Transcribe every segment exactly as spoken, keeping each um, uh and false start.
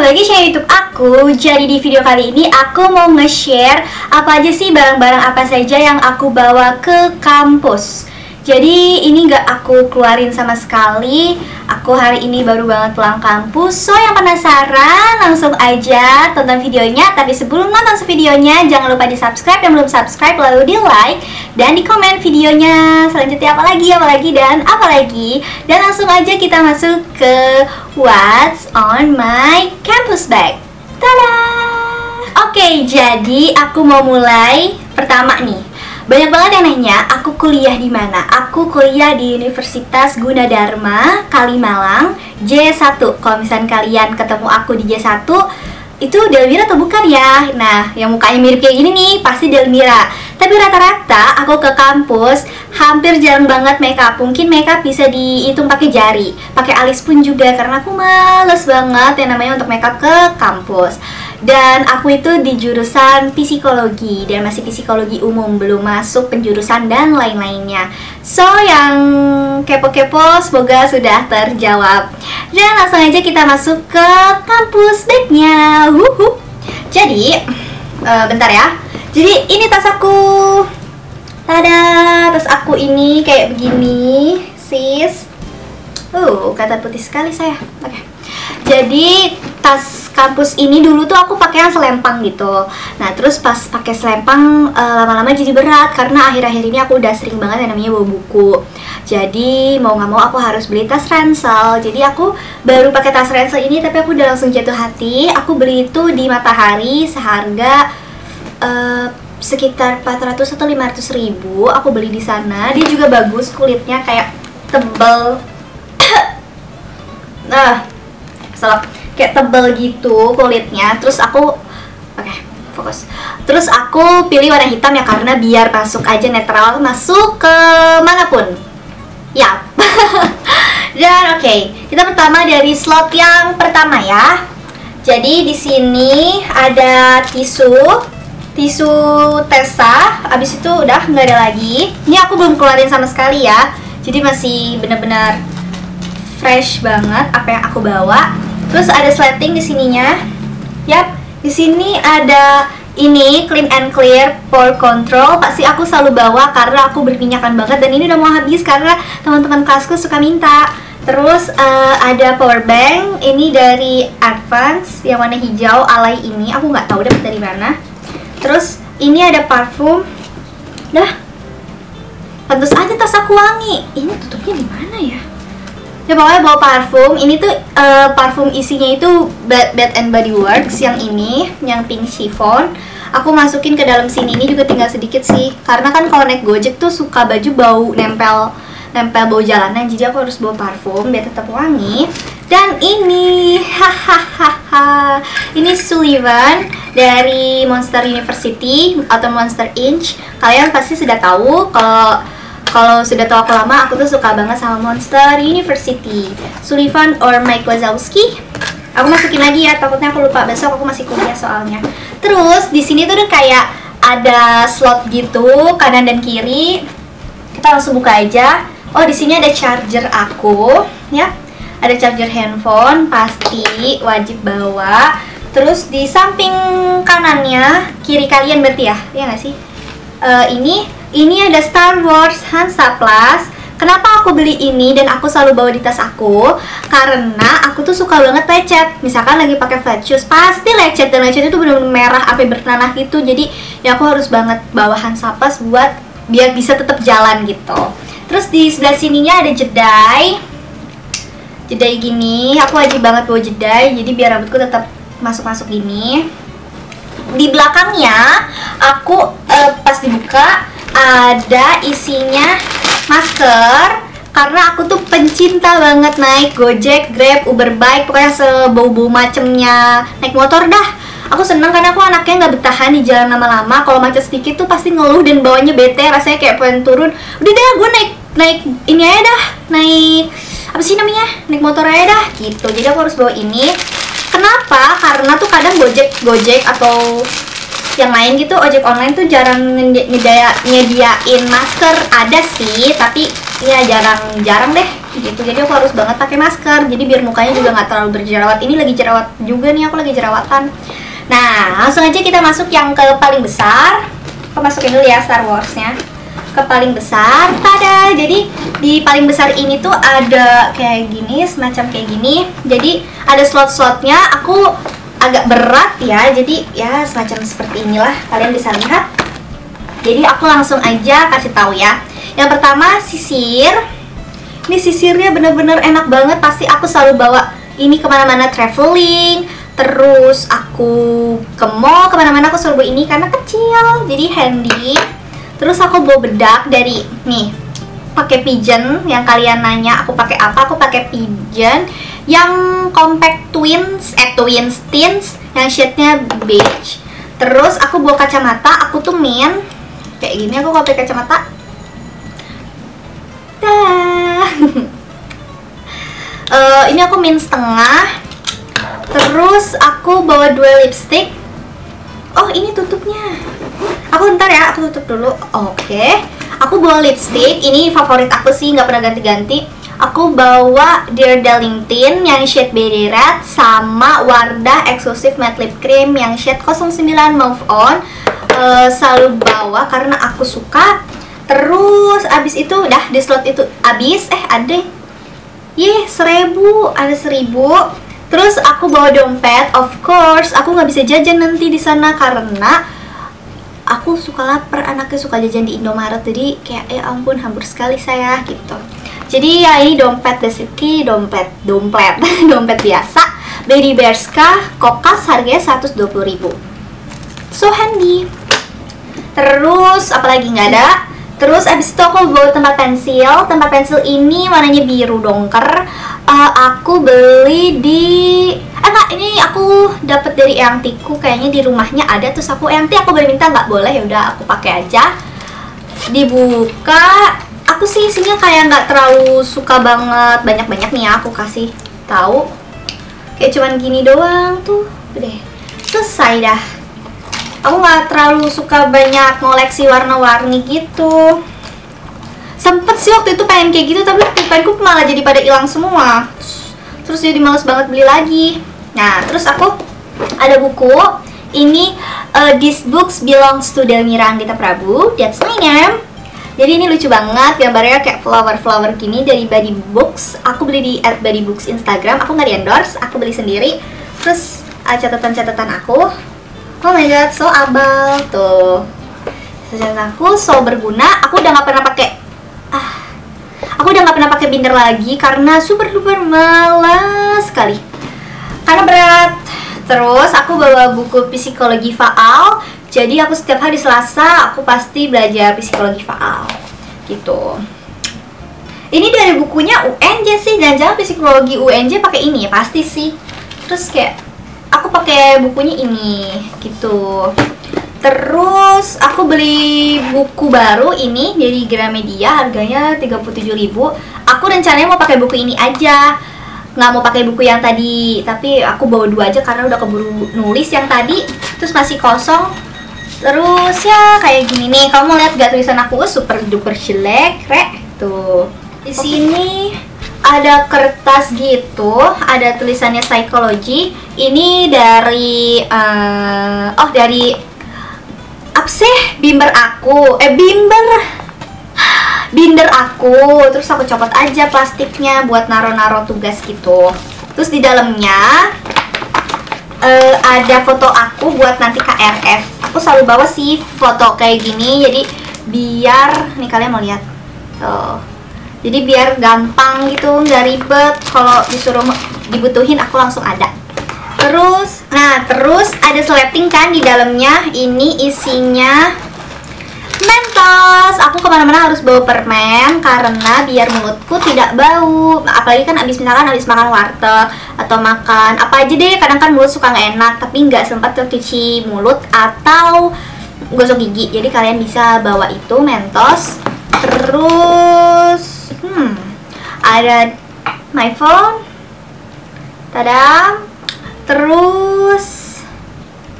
lagi channel YouTube aku. Jadi di video kali ini aku mau nge-share apa aja sih barang-barang apa saja yang aku bawa ke kampus. Jadi ini gak aku keluarin sama sekali. Aku hari ini baru banget pulang kampus. So yang penasaran langsung aja tonton videonya. Tapi sebelum nonton videonya jangan lupa di subscribe. Yang belum subscribe lalu di like dan di komen videonya selanjutnya apa lagi, apa lagi dan apa lagi. Dan langsung aja kita masuk ke what's on my campus bag. Tada! Oke, jadi aku mau mulai pertama nih. Banyak banget yang nanya, aku kuliah di mana? Aku kuliah di Universitas Gunadarma, Kalimalang, J satu. Kalau misalnya kalian ketemu aku di J satu, itu Delmira atau bukan ya? Nah, yang mukanya mirip kayak gini nih, pasti Delmira. Tapi rata-rata aku ke kampus hampir jarang banget makeup. Mungkin makeup bisa dihitung pakai jari, pakai alis pun juga, karena aku males banget yang namanya untuk makeup ke kampus. Dan aku itu di jurusan psikologi dan masih psikologi umum, belum masuk penjurusan dan lain-lainnya. So yang kepo-kepo semoga sudah terjawab. Dan langsung aja kita masuk ke kampus bagnya. Wuhu. Jadi uh, bentar ya. Jadi ini tas aku. Tada, tas aku ini kayak begini, sis. Uh, kata putih sekali saya. Oke. Okay. Jadi tas kampus ini dulu tuh aku pakai yang selempang gitu. Nah terus pas pakai selempang lama-lama uh, jadi berat karena akhir-akhir ini aku udah sering banget yang namanya bawa buku. Jadi mau nggak mau aku harus beli tas ransel. Jadi aku baru pakai tas ransel ini tapi aku udah langsung jatuh hati. Aku beli itu di Matahari seharga uh, sekitar empat ratus atau lima ratus ribu. Aku beli di sana. Dia juga bagus, kulitnya kayak tebel. Nah salah, kayak tebel gitu kulitnya. Terus aku oke okay, fokus. Terus aku pilih warna hitam ya karena biar masuk aja netral, masuk ke manapun. Ya. Dan oke, okay, kita pertama dari slot yang pertama ya. Jadi di sini ada tisu, tisu Tesa. Abis itu udah nggak ada lagi. Ini aku belum keluarin sama sekali ya. Jadi masih benar-benar fresh banget apa yang aku bawa. Terus ada sleting di sininya. Yap, di sini ada ini clean and clear pore control. Pasti aku selalu bawa karena aku berminyakan banget dan ini udah mau habis karena teman-teman kelasku suka minta. Terus uh, ada power bank. Ini dari Advance yang warna hijau alay ini. Aku nggak tahu dapat dari mana. Terus ini ada parfum. Dah. Pantes aja tas aku wangi. Ini tutupnya di mana ya? Ya pokoknya bawa parfum. Ini tuh uh, parfum isinya itu Bath and Body Works yang ini, yang pink chiffon. Aku masukin ke dalam sini. Ini juga tinggal sedikit sih. Karena kan kalau naik Gojek tuh suka baju bau nempel nempel bau jalanan. Jadi aku harus bawa parfum biar tetap wangi. Dan ini hahaha. Ini Sullivan dari Monster University atau Monster Inch. Kalian pasti sudah tahu kalau Kalau sudah tahu aku lama, aku tuh suka banget sama Monster University. Sullivan or Mike Wazowski. Aku masukin lagi ya, takutnya aku lupa, besok aku masih kuliah soalnya. Terus di sini tuh kayak ada slot gitu, kanan dan kiri. Kita langsung buka aja. Oh, di sini ada charger aku, ya. Ada charger handphone, pasti wajib bawa. Terus di samping kanannya, kiri kalian berarti ya, ya nggak sih? Uh, ini Ini ada Star Wars Hansaplast. Kenapa aku beli ini dan aku selalu bawa di tas aku? Karena aku tuh suka banget lecet. Misalkan lagi pakai flat shoes, pasti lecet. Dan lecet itu benar-benar merah, sampai bertanah gitu. Jadi ya aku harus banget bawa Hansaplast buat biar bisa tetap jalan gitu. Terus di sebelah sininya ada jedai. Jedai gini, aku wajib banget bawa jedai. Jadi biar rambutku tetap masuk-masuk gini. Di belakangnya aku uh, pas dibuka ada isinya masker karena aku tuh pencinta banget naik Gojek, Grab, Uber Bike, pokoknya sebau-bau macemnya naik motor dah. Aku seneng karena aku anaknya nggak bertahan di jalan lama-lama. Kalau macet sedikit tuh pasti ngeluh dan bawanya bete, rasanya kayak pengen turun. Udah dah, gue naik naik ini aja dah, naik apa sih namanya, naik motor aja dah gitu. Jadi aku harus bawa ini. Kenapa? Karena tuh kadang Gojek, Gojek atau yang lain gitu, ojek online tuh jarang nyediain masker. Ada sih, tapi ya jarang-jarang deh gitu, jadi aku harus banget pakai masker, jadi biar mukanya juga nggak terlalu berjerawat. Ini lagi jerawat juga nih, aku lagi jerawatan. Nah, langsung aja kita masuk yang ke paling besar. Aku masukin dulu ya Star Wars-nya ke paling besar. Tada! Jadi di paling besar ini tuh ada kayak gini, semacam kayak gini. Jadi ada slot-slotnya. Aku agak berat ya, jadi ya semacam seperti inilah, kalian bisa lihat. Jadi aku langsung aja kasih tahu ya. Yang pertama, sisir. Ini sisirnya bener-bener enak banget. Pasti aku selalu bawa ini kemana-mana traveling. Terus aku ke mall, kemana-mana aku selalu bawa ini karena kecil, jadi handy. Terus aku bawa bedak dari nih, pakai Pigeon. Yang kalian nanya aku pakai apa, aku pakai Pigeon yang compact twins, eh twins tints, yang shade-nya beige. Terus aku bawa kacamata, aku tuh min kayak gini, aku pakai kacamata. Dah. uh, ini aku min setengah. Terus aku bawa dua lipstick. Oh, ini tutupnya. Aku ntar ya, aku tutup dulu. Oke, okay. Aku bawa lipstick. Ini favorit aku sih, nggak pernah ganti-ganti. Aku bawa Dear Darlington yang shade Berry Red sama Wardah Exclusive Matte Lip Cream yang shade nol sembilan Move On. uh, Selalu bawa karena aku suka. Terus abis itu udah di slot itu abis. Eh ada. Yeh, seribu. Ada seribu. Terus aku bawa dompet, of course. Aku nggak bisa jajan nanti di sana karena aku suka lapar, anaknya suka jajan di Indomaret. Jadi kayak ya ampun, hampir sekali saya gitu. Jadi ya ini dompet Desiki, dompet, dompet, dompet biasa. Baby Bershka, kokas harganya seratus dua puluh ribu. So handy. Terus apalagi nggak ada. Terus abis itu aku bawa tempat pensil. Tempat pensil ini warnanya biru dongker. Uh, aku beli di eh enggak, ini aku dapat dari eyangtiku, kayaknya di rumahnya ada. Terus aku eyangti aku boleh minta nggak? Boleh, ya udah aku pakai aja. Dibuka, aku sih isinya kayak nggak terlalu suka banget banyak-banyak nih ya, aku kasih tahu. Kayak cuman gini doang tuh, udah selesai dah. Aku nggak terlalu suka banyak koleksi warna-warni gitu. Sempet sih waktu itu pengen kayak gitu, tapi pulpenku malah jadi pada hilang semua. Terus jadi males banget beli lagi. Nah, terus aku ada buku. Ini uh, This Books Belongs to Delmira Anggita Prabu, That's My Name. Jadi ini lucu banget, gambarnya kayak flower-flower gini dari Buddy Books. Aku beli di at Buddy Books Instagram. Aku nggak di endorse, aku beli sendiri. Terus uh, catatan-catatan aku. Oh my god, so abal tuh. Catatan aku so berguna. Aku udah nggak pernah pakai Aku udah nggak pernah pakai binder lagi karena super duper malas sekali. Karena berat. Terus aku bawa buku psikologi faal. Jadi aku setiap hari Selasa aku pasti belajar psikologi faal. Gitu. Ini dari bukunya U N J sih. Jangan-jangan psikologi U N J pakai ini ya, pasti sih. Terus kayak aku pakai bukunya ini gitu. Terus aku beli buku baru ini dari Gramedia, harganya tiga puluh tujuh ribu. Aku rencananya mau pakai buku ini aja, nggak mau pakai buku yang tadi. Tapi aku bawa dua aja karena udah keburu nulis yang tadi. Terus masih kosong. Terus ya kayak gini nih. Kamu mau lihat gak tulisan aku? Super duper jelek, rek. Tuh. Di sini ada kertas gitu, ada tulisannya psikologi. Ini dari uh, oh dari apa sih? Binder aku, eh binder, binder aku. Terus aku copot aja plastiknya buat naro-naro tugas gitu. Terus di dalamnya uh, ada foto aku buat nanti K R F. Aku selalu bawa sih foto kayak gini, jadi biar nih kalian mau lihat tuh. Jadi biar gampang gitu, nggak ribet. Kalau disuruh dibutuhin aku langsung ada. Terus, nah terus ada sleting kan di dalamnya. Ini isinya Mentos. Aku kemana-mana harus bawa permen karena biar mulutku tidak bau. Apalagi kan abis misalkan abis makan warteg atau makan apa aja deh. Kadang kan mulut suka nggak enak, tapi nggak sempat cuci mulut atau gosok gigi. Jadi kalian bisa bawa itu Mentos. Terus, hmm, ada my phone. Tadam. Terus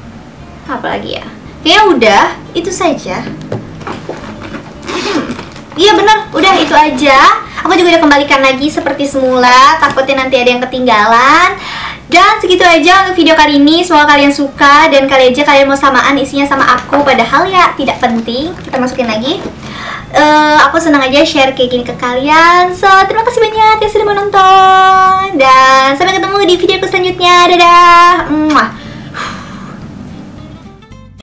apa lagi ya? Kayaknya udah itu saja. Hmm. Iya bener, udah itu aja. Aku juga udah kembalikan lagi seperti semula, takutnya nanti ada yang ketinggalan. Dan segitu aja untuk video kali ini. Semoga kalian suka dan kali aja kalian mau samaan isinya sama aku, padahal ya tidak penting. Kita masukin lagi. uh, Aku senang aja share kayak gini ke kalian. So, terima kasih banyak yang sudah menonton.